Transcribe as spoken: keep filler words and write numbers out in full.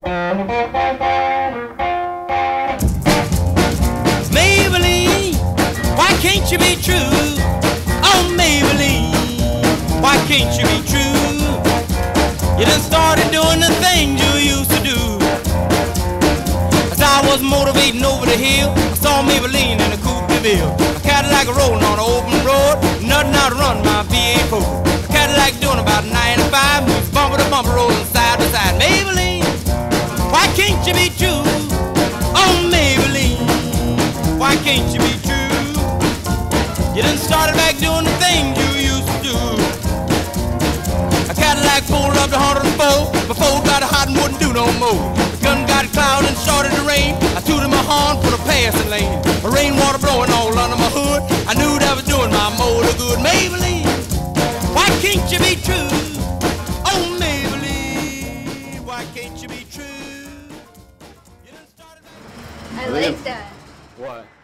Maybelline, why can't you be true? Oh, Maybelline, why can't you be true? You done started doing the things you used to do. As I was motivating over the hill, I saw Maybelline in a coupe de ville. A Cadillac rolling on an open road, nothing out to run my V eight Ford. A Cadillac doing about ninety-five, moves bumper to bumper, rolling side to side. Maybelline, why can't you be true? Oh, Maybelline, why can't you be true? You done started back doing the things you used to do. A Cadillac pulled up to one oh four, before it got hot and wouldn't do no more. The gun got cloud and started to rain. I tooted my horn for the passing lane. The rainwater blowing all under my hood. I knew that was doing my motor good. Maybelline, why can't you be true? Oh, Maybelline, why can't you be true? You done started back. I like that. What?